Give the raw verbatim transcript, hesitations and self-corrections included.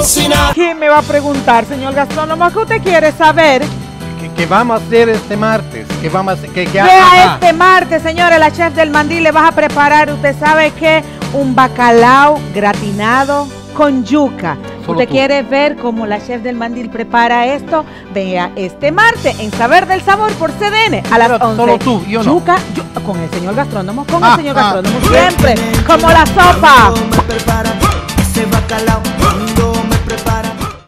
cocinar. ¿Quién me va a preguntar, señor gastrónomo? ¿Qué usted quiere saber? ¿Qué, qué vamos a hacer este martes? ¿Qué vamos a hacer? ¿Qué, qué, Vea ajá. este martes, señores, la chef del Mandil le va a preparar, ¿usted sabe qué? Un bacalao gratinado con yuca. Solo ¿Usted tú. quiere ver cómo la chef del Mandil prepara esto? Vea este martes en Saber del Sabor por C D N a las Pero once. solo tú, yo no. Yuca, yu- con el señor gastrónomo, con Ah, el señor ah. gastrónomo siempre, como la sopa. Me prepara ese bacalao.